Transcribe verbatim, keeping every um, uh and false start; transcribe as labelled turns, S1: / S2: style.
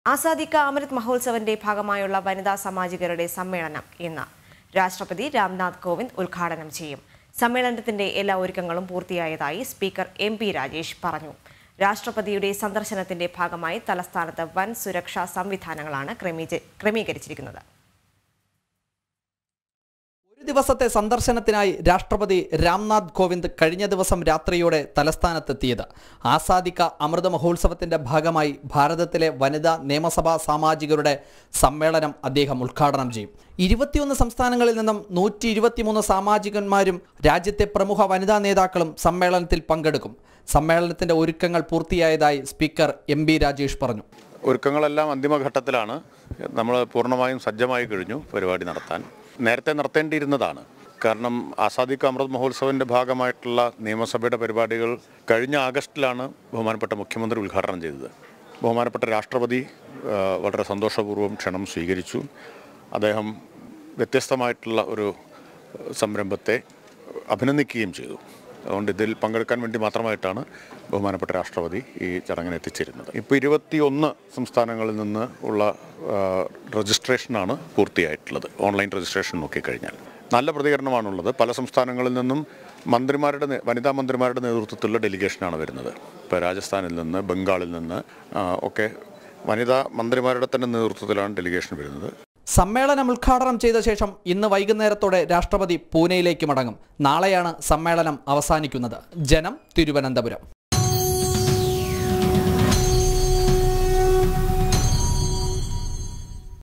S1: ആസാദിക അമൃത് മഹോത്സവന്റെ ഭാഗമായുള്ള വനിതാ സാമാജികരുടെ സമ്മേളനം ഇന്ന് രാഷ്ട്രപതി രാംനാഥ് കോവിന്ദ് ഉദ്ഘാടനം ചെയ്യും. സമ്മേളനത്തിന്റെ എല്ലാ ഒരുക്കങ്ങളും പൂർത്തിയായതായി സ്പീക്കർ എം പി രാജേഷ് പറഞ്ഞു. രാഷ്ട്രപതിയുടെ സന്ദർശനത്തിന്റെ ഭാഗമായി തലസ്ഥാനത്ത് വൻ സുരക്ഷാ സംവിധാനങ്ങളാണ് ക്രമീകരിച്ചിരിക്കുന്നത്.
S2: ഒരു ദിവസത്തെ സന്ദർശനത്തിനായി രാഷ്ട്രപതി രാംനാഥ് കോവിന്ദ് കഴിഞ്ഞ ദിവസം രാത്രിയോടെ തലസ്ഥാനത്തെത്തിയത്. ആസാദിക അമൃത മഹോത്സവത്തിന്റെ ഭാഗമായി ഭാരതത്തിലെ വനിതാ നിയമസഭാ സാമാജികരുടെ സമ്മേളനം അദ്ദേഹം ഉദ്ഘാടനം ചെയ്യും. ഇരുപത്തിയൊന്ന് സംസ്ഥാനങ്ങളിൽ നിന്നും നൂറ്റി ഇരുപത്തിമൂന്ന് സാമാജികന്മാരും രാജ്യത്തെ പ്രമുഖ വനിതാ നേതാക്കളും സമ്മേളനത്തിൽ പങ്കെടുക്കും. സമ്മേളനത്തിന്റെ ഒരുക്കങ്ങൾ പൂർത്തിയായതായി സ്പീക്കർ എം പി രാജേഷ് പറഞ്ഞു.
S3: ഒരുക്കങ്ങളെല്ലാം അന്തിമഘട്ടത്തിലാണ്. നമ്മൾ പൂർണ്ണമായും സജ്ജമായി കഴിഞ്ഞു പരിപാടി നടത്താൻ. നേരത്തെ നടത്തേണ്ടിയിരുന്നതാണ്. കാരണം ആസാദിക അമൃത് മഹോത്സവത്തിൻ്റെ ഭാഗമായിട്ടുള്ള നിയമസഭയുടെ പരിപാടികൾ കഴിഞ്ഞ ആഗസ്റ്റിലാണ് ബഹുമാനപ്പെട്ട മുഖ്യമന്ത്രി ഉദ്ഘാടനം ചെയ്തത്. ബഹുമാനപ്പെട്ട രാഷ്ട്രപതി വളരെ സന്തോഷപൂർവ്വം ക്ഷണം സ്വീകരിച്ചു. അദ്ദേഹം വ്യത്യസ്തമായിട്ടുള്ള ഒരു സംരംഭത്തെ അഭിനന്ദിക്കുകയും ചെയ്തു. അതുകൊണ്ട് ഇതിൽ പങ്കെടുക്കാൻ വേണ്ടി മാത്രമായിട്ടാണ് ബഹുമാനപ്പെട്ട രാഷ്ട്രപതി ഈ ചടങ്ങിന് എത്തിച്ചേരുന്നത്. ഇപ്പോൾ ഇരുപത്തി ഒന്ന് സംസ്ഥാനങ്ങളിൽ നിന്ന് ഉള്ള രജിസ്ട്രേഷനാണ് പൂർത്തിയായിട്ടുള്ളത്. ഓൺലൈൻ രജിസ്ട്രേഷൻ നോക്കിക്കഴിഞ്ഞാൽ നല്ല പ്രതികരണമാണുള്ളത്. പല സംസ്ഥാനങ്ങളിൽ നിന്നും മന്ത്രിമാരുടെ വനിതാ മന്ത്രിമാരുടെ നേതൃത്വത്തിലുള്ള ഡെലിഗേഷനാണ് വരുന്നത്. ഇപ്പോൾ രാജസ്ഥാനിൽ നിന്ന്, ബംഗാളിൽ നിന്ന് ഒക്കെ വനിതാ മന്ത്രിമാരുടെ തന്നെ നേതൃത്വത്തിലാണ് ഡെലിഗേഷൻ വരുന്നത്.
S2: സമ്മേളനം ഉദ്ഘാടനം ചെയ്ത ശേഷം ഇന്ന് വൈകുന്നേരത്തോടെ രാഷ്ട്രപതി പൂനെയിലേക്ക് മടങ്ങും. നാളെയാണ് സമ്മേളനം അവസാനിക്കുന്നത്. ജനം, തിരുവനന്തപുരം.